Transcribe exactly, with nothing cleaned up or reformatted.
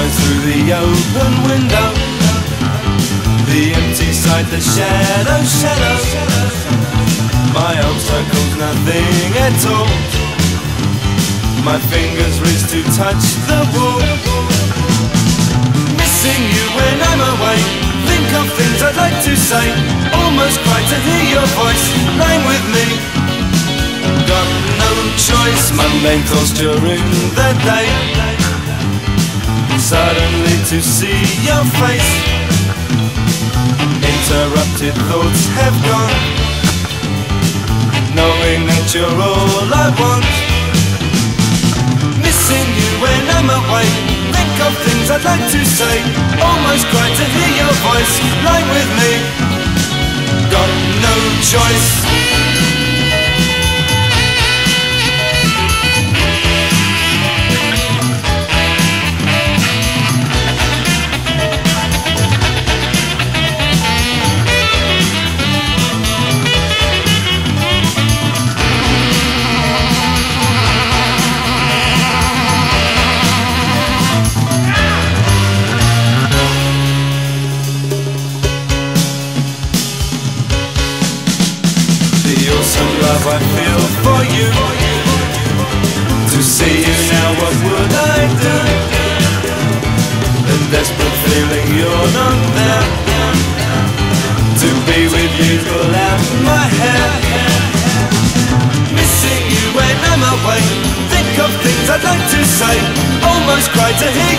shines through the open window. The empty side, the shadow, shadow. My arm circles nothing at all. My fingers reach to touch the wall. Missing you when I'm away. Think of things I'd like to say. Almost cry to hear your voice lying with me. Got no choice, mundane thoughts during the day. Suddenly to see your face. Interrupted thoughts have gone, knowing that you're all I want. Missing you when I'm away. Think of things I'd like to say. Almost cry to hear your voice lying with me. Got no choice. Awesome love I feel for you. To see you now, what would I do? The desperate feeling you're not there. To be with you, pull out my hair. Missing you when I'm away. Think of things I'd like to say. Almost cry to hear